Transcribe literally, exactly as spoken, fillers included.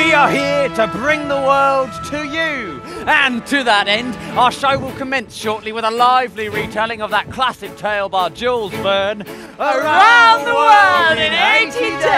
We are here to bring the world to you. And to that end, our show will commence shortly with a lively retelling of that classic tale by Jules Verne, Around the World in eighty days.